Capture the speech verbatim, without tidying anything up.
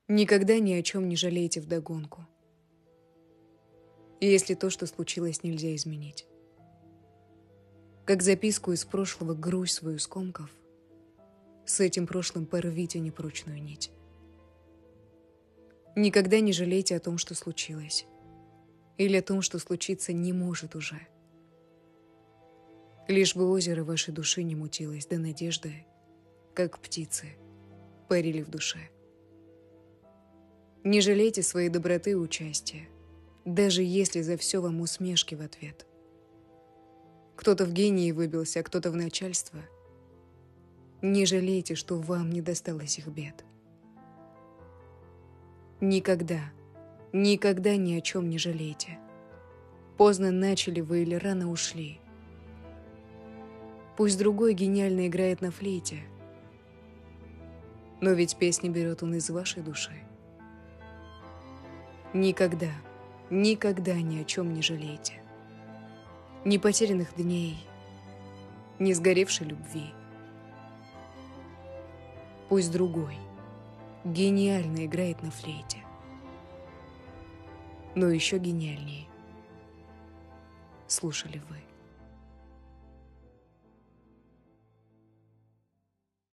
Никогда ни о чем не жалейте вдогонку. Если то, что случилось, нельзя изменить. Как записку из прошлого грусть свою скомков, с этим прошлым порвите непрочную нить. Никогда не жалейте о том, что случилось, или о том, что случиться не может уже. Лишь бы озеро вашей души не мутилось, да надежды, как птицы, парили в душе. Не жалейте своей доброты и участия, даже если за все вам усмешки в ответ. Кто-то в гении выбился, а кто-то в начальство. Не жалейте, что вам не досталось их бед. Никогда, никогда ни о чем не жалейте. Поздно начали вы или рано ушли. Пусть другой гениально играет на флейте, но ведь песни берет он из вашей души. Никогда, никогда ни о чем не жалейте. Ни потерянных дней, ни сгоревшей любви. Пусть другой гениально играет на флейте, но еще гениальнее слушали вы.